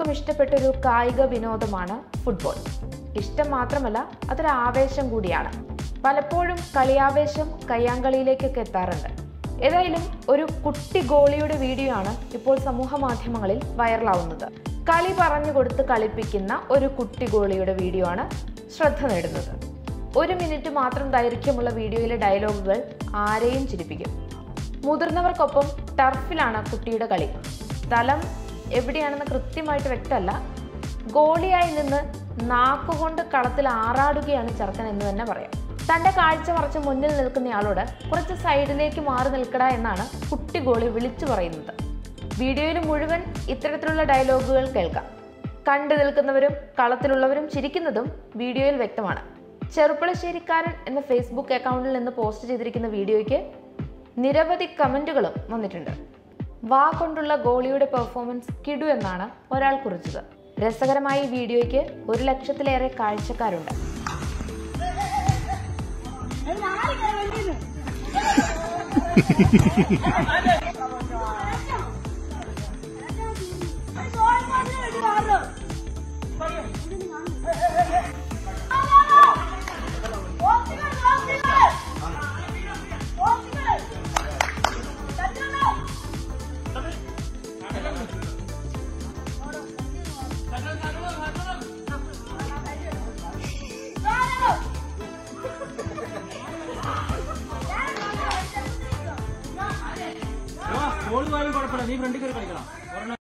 എല്ലാവർക്കും ഇഷ്ടപ്പെട്ട ഒരു കായിക വിനോദമാണ് ഫുട്ബോൾ. ഇഷ്ടം മാത്രമല്ല, അതൊരു ആവേശം കൂടിയാണ്. പലപ്പോഴും കളിയാവേശം കയ്യാങ്കളിയിലേക്കൊക്കെ എത്താറുണ്ട്. ഏതായാലും ഒരു കുട്ടി ഗോളിയുടെ വീഡിയോ ആണ് ഇപ്പോൾ സമൂഹ മാധ്യമങ്ങളിൽ വൈറലാവുന്നത്. കളി പറഞ്ഞു കൊടുത്ത് കളിപ്പിക്കുന്ന ഒരു കുട്ടി ഗോളിയുടെ വീഡിയോ ആണ് ശ്രദ്ധ നേടുന്നത്. 1 മിനിറ്റ് മാത്രം ദൈർഘ്യമുള്ള വീഡിയോയിലെ ഡയലോഗുകൾ ആരെയും ചിരിപ്പിക്കും. മുതിർന്നവർക്കൊപ്പം ടർഫിലാണ് കുട്ടിയുടെ കളി. സ്ഥലം എവിടെയാണെന്ന് കൃത്യമായിട്ട് വ്യക്തമല്ല. ഗോളിയായി നിന്ന് നാക്കുകൊണ്ട് കളത്തിൽ ആറാടുകയാണ് ചെറുക്കൻ എന്ന് തന്നെ പറയാം. തൻ്റെ കാഴ്ച മറച്ച് മുന്നിൽ നിൽക്കുന്നയാളോട് കുറച്ച് സൈഡിലേക്ക് മാറി നിൽക്കടാ എന്നാണ് കുട്ടി ഗോളി വിളിച്ചു പറയുന്നത്. വീഡിയോയിൽ മുഴുവൻ ഇത്തരത്തിലുള്ള ഡയലോഗുകൾ കേൾക്കാം. കണ്ടു നിൽക്കുന്നവരും കളത്തിലുള്ളവരും ചിരിക്കുന്നതും വീഡിയോയിൽ വ്യക്തമാണ്. ചെറുപ്പളശ്ശേരിക്കാരൻ എന്ന ഫേസ്ബുക്ക് അക്കൗണ്ടിൽ നിന്ന് പോസ്റ്റ് ചെയ്തിരിക്കുന്ന വീഡിയോയ്ക്ക് നിരവധി കമന്റുകളും വന്നിട്ടുണ്ട്. വാ കൊണ്ടുള്ള ഗോളിയുടെ പെർഫോമൻസ് കിടു എന്നാണ് ഒരാൾ കുറിച്ചത്. രസകരമായ ഈ വീഡിയോയ്ക്ക് 1 ലക്ഷത്തിലേറെ കാഴ്ചക്കാരുണ്ട്. നീ ഫ്രണ്ടിൽ കയറി കളിക്കണം.